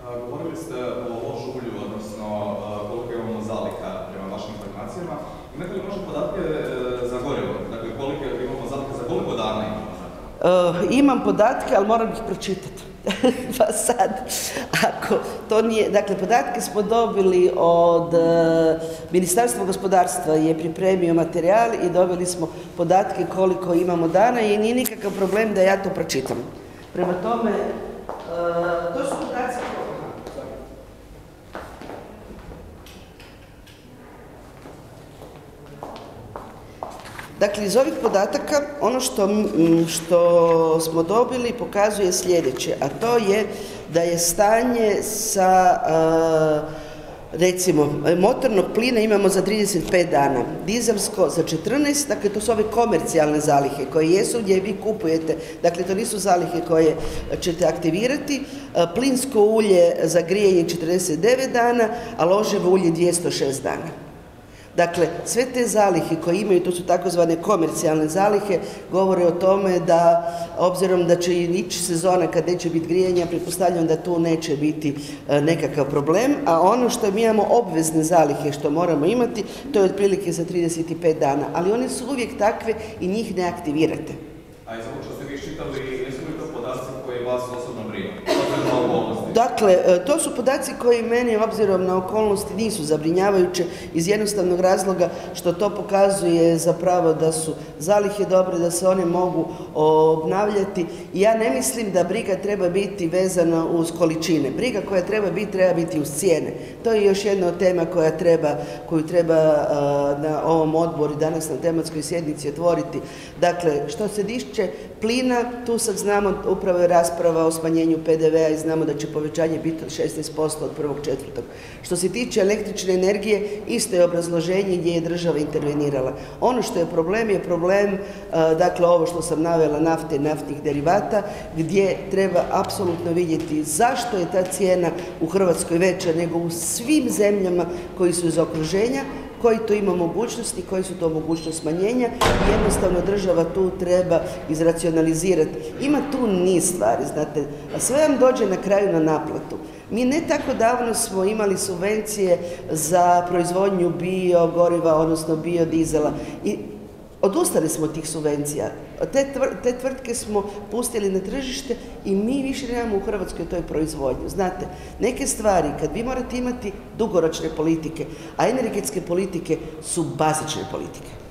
Govorili ste o lošu ulju, odnosno koliko imamo zaliha prema vašim informacijama. Imate li možda podatke za gorivo? Dakle, koliko imamo zaliha, za koliko dana imamo? Imam podatke, ali moram ih pročitati. Pa sad, ako to nije, dakle podatke smo dobili od Ministarstva gospodarstva je pripremio materijal i dobili smo podatke koliko imamo dana i nije nikakav problem da ja to pročitam. Prema tome, to su podaci. Dakle, iz ovih podataka ono što smo dobili pokazuje sljedeće, a to je da je stanje sa, recimo, motornog plina imamo za 35 dana, dizelsko za 14, dakle to su ove komercijalne zalihe koje jesu gdje vi kupujete, dakle to nisu zalihe koje ćete aktivirati, plinsko ulje za grijanje 49 dana, a loževo ulje 206 dana. Dakle, sve te zalihe koje imaju, to su takozvane komercijalne zalihe, govore o tome da, obzirom da će ići sezona kad neće biti grijanja, pretpostavljam da tu neće biti nekakav problem, a ono što mi imamo obvezne zalihe što moramo imati, to je otprilike za 35 dana, ali one su uvijek takve i njih ne aktivirate. A iz ovog što ste vi čitali, jesu li to podaci koji vas osobno brinu? Dakle, to su podaci koji meni, obzirom na okolnosti, nisu zabrinjavajuće iz jednostavnog razloga što to pokazuje zapravo da su zalihe dobre, da se one mogu obnavljati. I ja ne mislim da briga treba biti vezana uz količine. Briga koja treba biti uz cijene. To je još jedna od tema koju treba na ovom odboru danas na tematskoj sjednici otvoriti. Dakle, što se tiče plina, tu sad znamo, upravo je rasprava o smanjenju PDV-a i znamo da će povećanje biti od 16% od 1.4. Što se tiče električne energije, isto je obrazloženje gdje je država intervenirala. Ono što je problem, dakle ovo što sam navela, nafte i naftnih derivata, gdje treba apsolutno vidjeti zašto je ta cijena u Hrvatskoj veća nego u svim zemljama koji su iz okruženja, koji to ima mogućnosti, koji su to mogućnosti smanjenja i jednostavno država tu treba izracionalizirati. Ima tu niz stvari, znate, a sve vam dođe na kraju na naplatu. Mi ne tako davno smo imali subvencije za proizvodnju biogoriva, odnosno biodizela i odustali smo od tih subvencija. Te tvrtke smo pustili na tržište i mi više nemamo u Hrvatskoj toj proizvodnju. Znate, neke stvari, kad vi morate imati dugoročne politike, a energetske politike su bazične politike.